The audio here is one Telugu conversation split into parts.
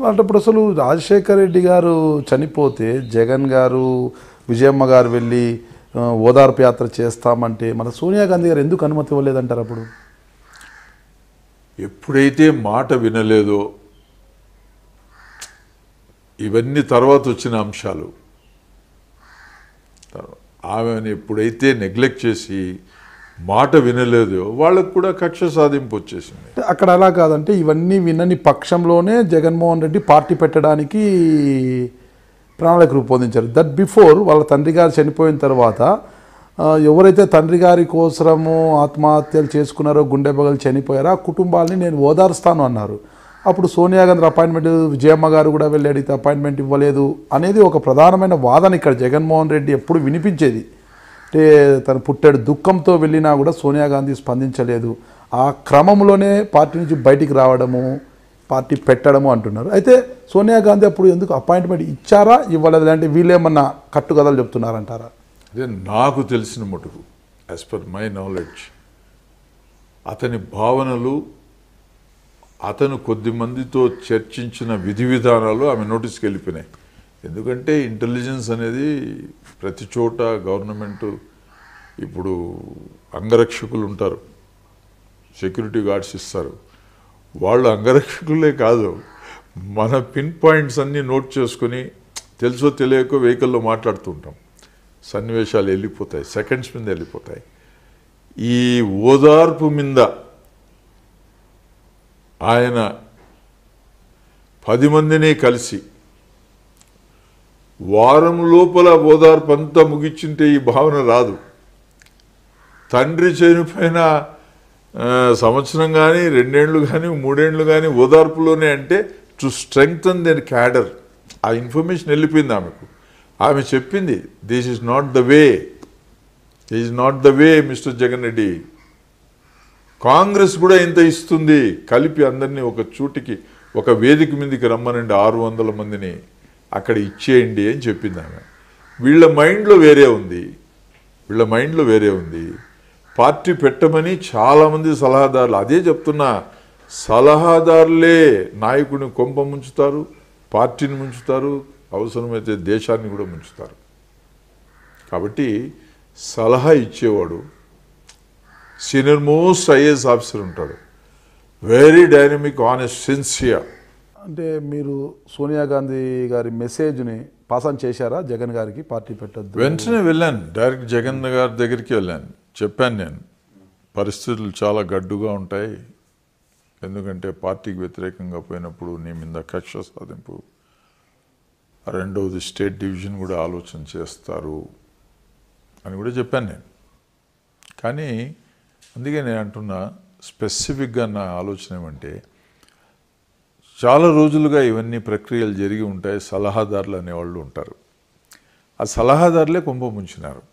అంటే ఇప్పుడు అసలు రాజశేఖర్ రెడ్డి గారు చనిపోతే జగన్ గారు విజయమ్మ గారు వెళ్ళి ఓదార్పు యాత్ర చేస్తామంటే మన సోనియా గాంధీ గారు ఎందుకు అనుమతి ఇవ్వలేదంటారు? అప్పుడు ఎప్పుడైతే మాట వినలేదో, ఇవన్నీ తర్వాత వచ్చిన అంశాలు, ఆమెను ఎప్పుడైతే నెగ్లెక్ట్ చేసి మాట వినలేదో వాళ్ళకు కూడా కక్ష సాధింపు వచ్చేసింది. అక్కడ అలా కాదంటే ఇవన్నీ వినని పక్షంలోనే జగన్మోహన్ రెడ్డి పార్టీ పెట్టడానికి ప్రణాళిక రూపొందించారు. దట్ బిఫోర్ వాళ్ళ తండ్రి గారు చనిపోయిన తర్వాత ఎవరైతే తండ్రి గారి కోసము ఆత్మహత్యలు చేసుకున్నారో, గుండె బగలు చనిపోయారో ఆ కుటుంబాలని నేను ఓదారుస్తాను అన్నారు. అప్పుడు సోనియా గాంధీ అపాయింట్మెంట్, విజయమ్మ గారు కూడా వెళ్ళి అడిగితే అపాయింట్మెంట్ ఇవ్వలేదు అనేది ఒక ప్రధానమైన వాదన ఇక్కడ జగన్మోహన్ రెడ్డి ఎప్పుడు వినిపించేది. అంటే తను పుట్టాడు దుఃఖంతో వెళ్ళినా కూడా సోనియా గాంధీ స్పందించలేదు. ఆ క్రమంలోనే పార్టీ నుంచి బయటికి రావడము, పార్టీ పెట్టడము అంటున్నారు. అయితే సోనియా గాంధీ అప్పుడు ఎందుకు అపాయింట్మెంట్ ఇచ్చారా, ఇవ్వలేదు? అంటే వీళ్ళేమన్నా కట్టుకథలు చెప్తున్నారంటారా? అదే నాకు తెలిసిన మటుకు, యాజ్ పర్ మై నాలెడ్జ్, అతని భావనలు, అతను కొద్ది మందితో చర్చించిన విధి విధానాలు ఆమె నోటీస్కి వెళ్ళిపోయినాయి. ఎందుకంటే ఇంటెలిజెన్స్ అనేది ప్రతి చోట గవర్నమెంటు, ఇప్పుడు అంగరక్షకులు ఉంటారు, సెక్యూరిటీ గార్డ్స్ ఇస్తారు, వాళ్ళు అంగరక్షకులే కాదు, మన పిన్ పాయింట్స్ అన్నీ నోట్ చేసుకుని తెలుసో తెలియకో వెహికల్లో మాట్లాడుతూ ఉంటాం, సన్నివేశాలు వెళ్ళిపోతాయి, సెకండ్స్ మీద వెళ్ళిపోతాయి. ఈ ఓదార్పు మీద ఆయన 10 మందిని కలిసి వారం లోపల ఓదార్పు అంతా ముగిచ్చింటే ఈ భావన రాదు. తండ్రి చనిపోయిన సంవత్సరం కానీ, 2 ఏళ్ళు కానీ, 3 ఏళ్ళు కానీ ఓదార్పులోనే అంటే టు స్ట్రెంగ్తన్ దర్ క్యాడర్. ఆ ఇన్ఫర్మేషన్ వెళ్ళిపోయింది ఆమెకు. ఆమె చెప్పింది, this is not the way, this is not the way mister Jagan Reddy. Congress కూడా ఇంత ఇస్తుంది, కలిపి అందరినీ ఒక చోటికి, ఒక వేదిక మీదకి రమ్మనండి, 600 మందిని అక్కడ ఇచ్చేయండి అని చెప్పింది ఆమె. వీళ్ళ మైండ్లో వేరే ఉంది, వీళ్ళ మైండ్లో వేరే ఉంది. పార్టీ పెట్టమని చాలామంది సలహాదారులు, అదే చెప్తున్నా, సలహాదారులే నాయకుడిని కొంప ముంచుతారు, పార్టీని ముంచుతారు, అవసరమైతే దేశాన్ని కూడా ముంచుతారు. కాబట్టి సలహా ఇచ్చేవాడు సీనియర్ మోస్ట్ ఐఏఎస్ ఆఫీసర్ ఉంటాడు, వెరీ డైనమిక్, ఆనెస్ట్, సిన్సియర్. అంటే మీరు సోనియా గాంధీ గారి మెసేజ్ని పాస్ ఆన్ చేశారా జగన్ గారికి, పార్టీ పెట్టద్దు? వెంటనే వెళ్ళాను, డైరెక్ట్ జగన్ గారి దగ్గరికి వెళ్ళాను, చెప్పాను నేను, పరిస్థితులు చాలా గడ్డుగా ఉంటాయి, ఎందుకంటే పార్టీకి వ్యతిరేకంగా పోయినప్పుడు నీ మీద కక్ష సాధింపు, రెండవది స్టేట్ డివిజన్ కూడా ఆలోచన చేస్తారు అని కూడా చెప్పాను నేను. కానీ అందుకే నేను అంటున్నా, స్పెసిఫిక్గా నా ఆలోచన ఏమంటే, చాలా రోజులుగా ఇవన్నీ ప్రక్రియలు జరిగి ఉంటాయి, సలహాదారులు అనేవాళ్ళు ఉంటారు, ఆ సలహాదారులే కొంప ముంచినారు.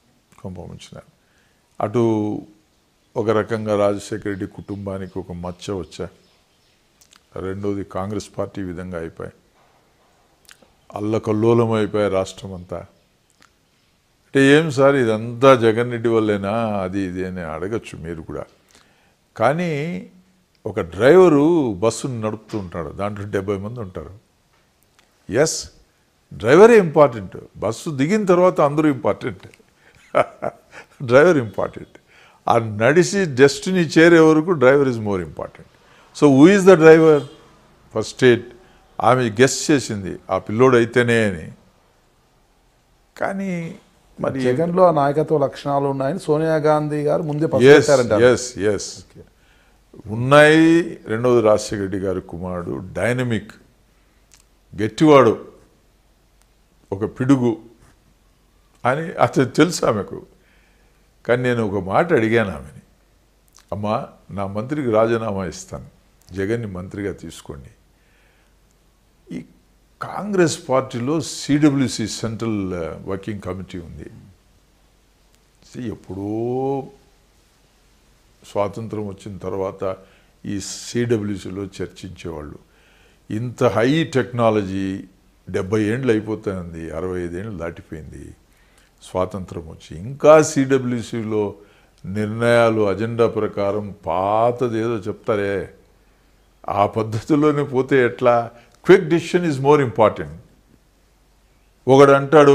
అటు ఒక రకంగా రాజశేఖర రెడ్డి కుటుంబానికి ఒక మచ్చ వచ్చా, రెండోది కాంగ్రెస్ పార్టీ విధంగా అయిపోయి అల్లకల్లోలం అయిపోయాయి రాష్ట్రం అంతా. అంటే ఏం సార్ ఇదంతా జగన్ రెడ్డి వల్లేనా, అది ఇది అని అడగచ్చు మీరు కూడా. కానీ ఒక డ్రైవరు బస్సును నడుపుతూ ఉంటాడు, దాంట్లో 70 మంది ఉంటారు. ఎస్, డ్రైవరే ఇంపార్టెంట్, బస్సు దిగిన తర్వాత అందరూ ఇంపార్టెంట్, డ్రైవర్ ఇంపార్టెంట్. ఆ నడిచి డెస్టినీ చేరే వరకు driver is more important. So who is the driver for state? ఆమె గెస్ట్ చేసింది ఆ పిల్లోడు అయితేనే అని. కానీ మరి జగన్లో ఆ నాయకత్వ లక్షణాలు ఉన్నాయని సోనియా గాంధీ గారు ముందే ఎస్ ఉన్నాయి. రెండవది రాజశేఖర రెడ్డి గారి కుమారుడు డైనమిక్, గట్టివాడు, ఒక పిడుగు అని అతను తెలుసు ఆమెకు. కానీ నేను ఒక మాట అడిగాను ఆమెని, అమ్మా నా మంత్రికి రాజీనామా ఇస్తాను, జగన్ని మంత్రిగా తీసుకోండి. ఈ కాంగ్రెస్ పార్టీలో సిడబ్ల్యూసి సెంట్రల్ వర్కింగ్ కమిటీ ఉంది. ఎప్పుడో స్వాతంత్రం వచ్చిన తర్వాత ఈ సిడబ్ల్యూసిలో చర్చించేవాళ్ళు. ఇంత హై టెక్నాలజీ 70 ఏండ్లు అయిపోతుంది, 65 ఏండ్లు దాటిపోయింది స్వాతంత్రం వచ్చి, ఇంకా సిడబ్ల్యూసిలో నిర్ణయాలు అజెండా ప్రకారం పాతదేదో చెప్తారే, ఆ పద్ధతిలోనే పోతే ఎట్లా? Quick decision is more important. ఒకడు అంటాడు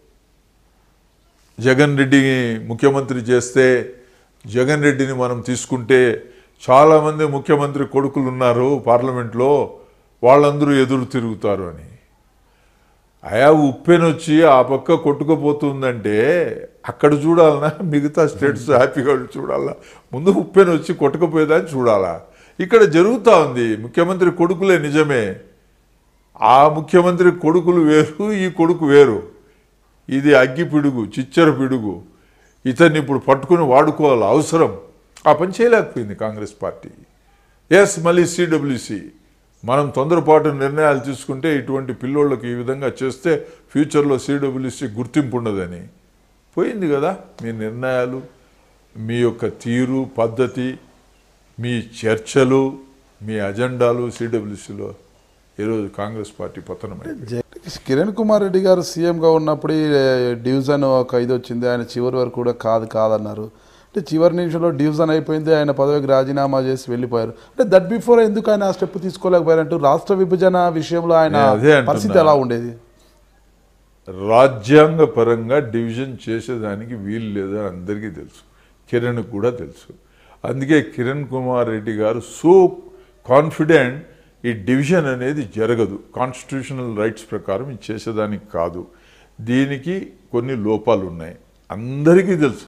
జగన్ రెడ్డిని ముఖ్యమంత్రి చేస్తే జగన్ రెడ్డిని మనం తీసుకుంటే చాలామంది ముఖ్యమంత్రి కొడుకులు ఉన్నారు పార్లమెంట్లో, వాళ్ళందరూ ఎదురు తిరుగుతారు అని. అయా ఉప్పెనొచ్చి ఆ పక్క కొట్టుకుపోతుందంటే అక్కడ చూడాలన్నా, మిగతా స్టేట్స్ హ్యాపీగా చూడాలా? ముందు ఉప్పెనొచ్చి కొట్టుకుపోయేదాన్ని చూడాలా? ఇక్కడ జరుగుతూ ఉంది. ముఖ్యమంత్రి కొడుకులే నిజమే, ఆ ముఖ్యమంత్రి కొడుకులు వేరు, ఈ కొడుకు వేరు. ఇది అగ్గి పిడుగు, చిచ్చర పిడుగు. ఇతన్ని ఇప్పుడు పట్టుకుని వాడుకోవాలి, అవసరం. ఆ పని చేయలేకపోయింది కాంగ్రెస్ పార్టీ. ఎస్, మళ్ళీ సిడబ్ల్యూసి మనం తొందరపాటు నిర్ణయాలు తీసుకుంటే ఇటువంటి పిల్లోళ్ళకి ఈ విధంగా చేస్తే ఫ్యూచర్లో సిడబ్ల్యూసి గుర్తింపు ఉండదని పోయింది కదా. మీ నిర్ణయాలు, మీ యొక్క తీరు, పద్ధతి, మీ చర్చలు, మీ అజెండాలు సిడబ్ల్యూసిలో ఈరోజు కాంగ్రెస్ పార్టీ పతనమైంది. కిరణ్ కుమార్ రెడ్డి గారు సీఎంగా ఉన్నప్పుడు డివిజన్ ఒక ఇది వచ్చింది, ఆయన చివరి వరకు కూడా కాదన్నారు. అంటే చివరి నిమిషంలో డివిజన్ అయిపోయింది, ఆయన పదవికి రాజీనామా చేసి వెళ్ళిపోయారు. అంటే దట్ బిఫోర్ ఎందుకు ఆయన ఆ స్టెప్ తీసుకోలేకపోయారంటూ రాష్ట్ర విభజన విషయంలో ఆయన పరిస్థితి ఎలా ఉండేది? రాజ్యాంగ పరంగా డివిజన్ చేసేదానికి వీలు లేదని అందరికీ తెలుసు, కిరణ్ కూడా తెలుసు. అందుకే కిరణ్ కుమార్ రెడ్డి గారు సో కాన్ఫిడెంట్ ఈ డివిజన్ అనేది జరగదు, కాన్స్టిట్యూషనల్ రైట్స్ ప్రకారం ఇది చేసేదానికి కాదు, దీనికి కొన్ని లోపాలు ఉన్నాయి, అందరికీ తెలుసు.